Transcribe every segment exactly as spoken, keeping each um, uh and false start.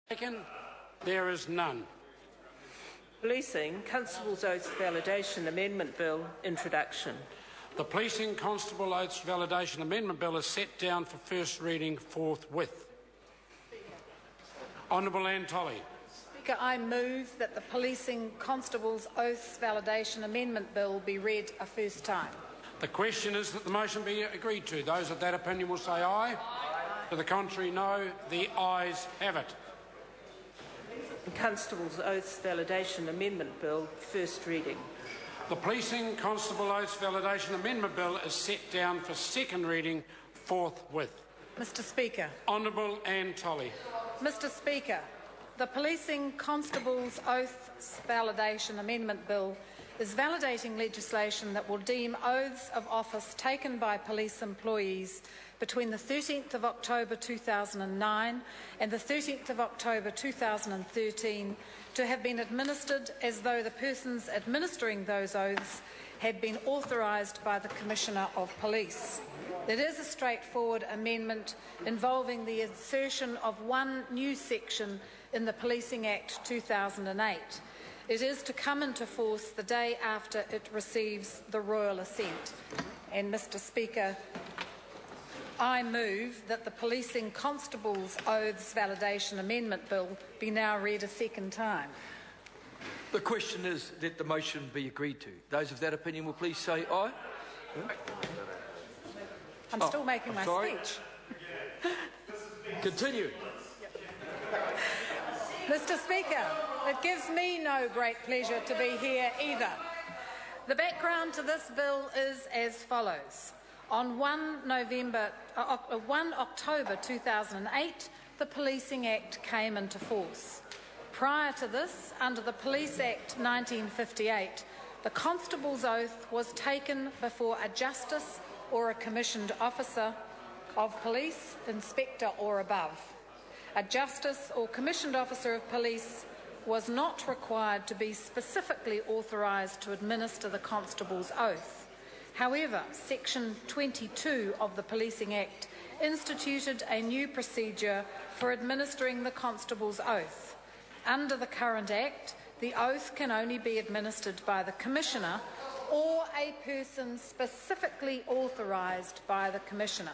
Taken? There is none. Policing Constable's Oaths Validation Amendment Bill, introduction. The Policing Constable Oaths Validation Amendment Bill is set down for first reading forthwith. Honourable Anne Tolley. Speaker, I move that the Policing Constable's Oaths Validation Amendment Bill be read a first time. The question is that the motion be agreed to. Those of that opinion will say aye. Aye. To the contrary, no. The ayes have it. Constable's Oaths Validation Amendment Bill, first reading. The Policing Constable Oaths Validation Amendment Bill is set down for second reading forthwith. Mister Speaker. Honourable Anne Tolley. Mister Speaker, the Policing Constable's Oaths Validation Amendment Bill is validating legislation that will deem oaths of office taken by police employees between the thirteenth of October two thousand nine and the thirteenth of October two thousand thirteen to have been administered as though the persons administering those oaths had been authorised by the Commissioner of Police. It is a straightforward amendment involving the insertion of one new section in the Policing Act two thousand eight. It is to come into force the day after it receives the royal assent. And, Mister Speaker, I move that the Policing Constable's Oaths Validation Amendment Bill be now read a second time. The question is that the motion be agreed to. Those of that opinion will please say aye. I'm oh, still making I'm my sorry. speech. Continue. Mister Speaker, it gives me no great pleasure to be here either. The background to this bill is as follows. On one October two thousand eight, the Policing Act came into force. Prior to this, under the Police Act nineteen fifty-eight, the Constable's Oath was taken before a Justice or a commissioned officer of police, inspector or above. A Justice or commissioned officer of police was not required to be specifically authorised to administer the Constable's Oath. However, Section twenty-two of the Policing Act instituted a new procedure for administering the Constable's Oath. Under the current Act, the oath can only be administered by the Commissioner or a person specifically authorised by the Commissioner.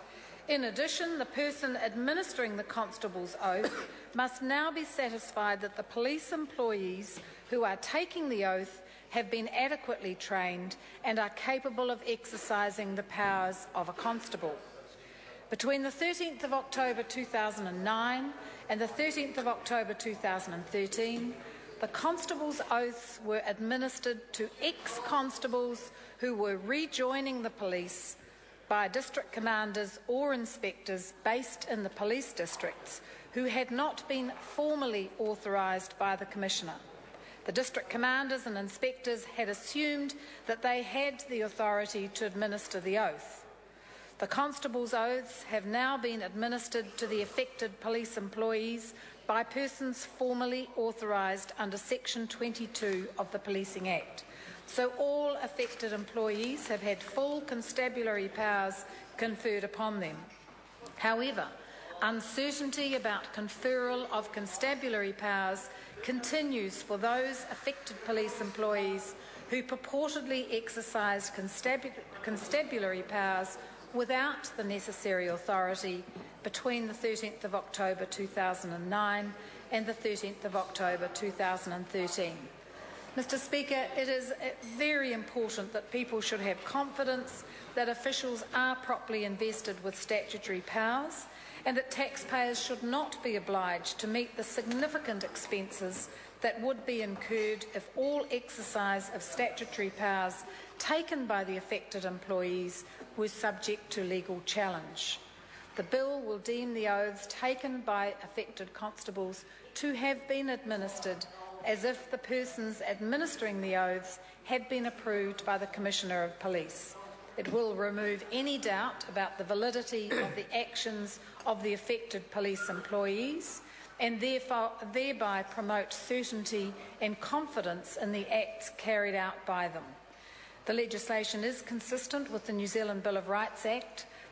In addition, the person administering the Constable's Oath must now be satisfied that the police employees who are taking the oath have been adequately trained and are capable of exercising the powers of a constable. Between the thirteenth of October two thousand nine and the thirteenth of October two thousand thirteen, the Constable's Oaths were administered to ex-constables who were rejoining the police by district commanders or inspectors based in the police districts who had not been formally authorised by the Commissioner. The district commanders and inspectors had assumed that they had the authority to administer the oath. The Constable's Oaths have now been administered to the affected police employees by persons formally authorised under Section twenty-two of the Policing Act. So all affected employees have had full constabulary powers conferred upon them. However, uncertainty about conferral of constabulary powers continues for those affected police employees who purportedly exercised constabu- constabulary powers without the necessary authority between the thirteenth of October two thousand nine and the thirteenth of October two thousand thirteen. Mister Speaker, it is very important that people should have confidence that officials are properly invested with statutory powers and that taxpayers should not be obliged to meet the significant expenses that would be incurred if all exercise of statutory powers taken by the affected employees was subject to legal challenge. The bill will deem the oaths taken by affected constables to have been administered as if the persons administering the oaths had been approved by the Commissioner of Police. It will remove any doubt about the validity of the actions of the affected police employees and therefore, thereby promote certainty and confidence in the acts carried out by them. The legislation is consistent with the New Zealand Bill of Rights Act,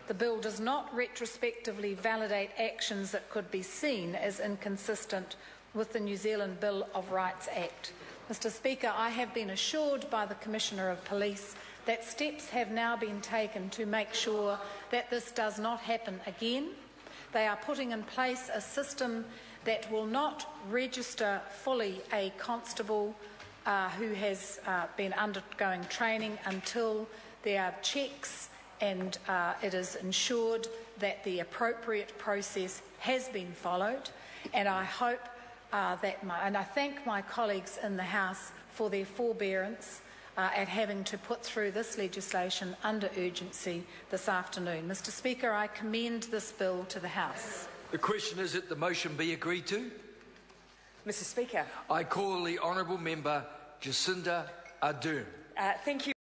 The bill does not retrospectively validate actions that could be seen as inconsistent with the New Zealand Bill of Rights Act. Mister Speaker, I have been assured by the Commissioner of Police that steps have now been taken to make sure that this does not happen again. They are putting in place a system that will not register fully a constable uh, who has uh, been undergoing training until there are checks and uh, it is ensured that the appropriate process has been followed. And I hope uh, that, my, and I thank my colleagues in the House for their forbearance uh, at having to put through this legislation under urgency this afternoon. Mister Speaker, I commend this bill to the House. The question is that the motion be agreed to. Mister Speaker. I call the honourable member Jacinda Ardern. Uh, thank you.